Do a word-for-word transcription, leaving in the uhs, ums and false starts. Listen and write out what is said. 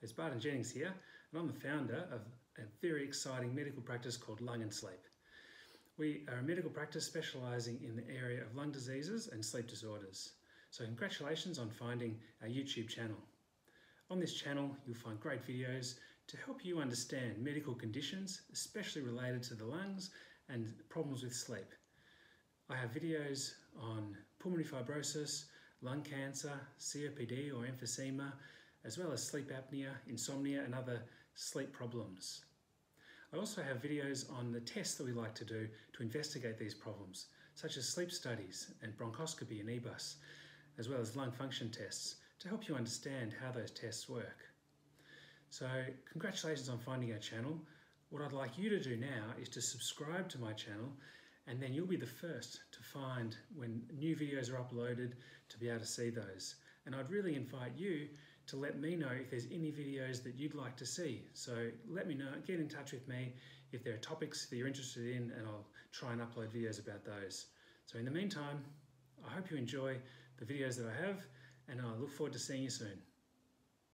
it's Barton Jennings here, and I'm the founder of a very exciting medical practice called Lung and Sleep. We are a medical practice specialising in the area of lung diseases and sleep disorders. So congratulations on finding our YouTube channel. On this channel, you'll find great videos to help you understand medical conditions, especially related to the lungs and problems with sleep. I have videos on pulmonary fibrosis, lung cancer, C O P D or emphysema, as well as sleep apnea, insomnia and other sleep problems. I also have videos on the tests that we like to do to investigate these problems, such as sleep studies and bronchoscopy and E B U S, as well as lung function tests, to help you understand how those tests work. So congratulations on finding our channel. What I'd like you to do now is to subscribe to my channel, and then you'll be the first to find when new videos are uploaded to be able to see those. And I'd really invite you to let me know if there's any videos that you'd like to see. So let me know, get in touch with me if there are topics that you're interested in, and I'll try and upload videos about those. So in the meantime, I hope you enjoy the videos that I have, and I look forward to seeing you soon.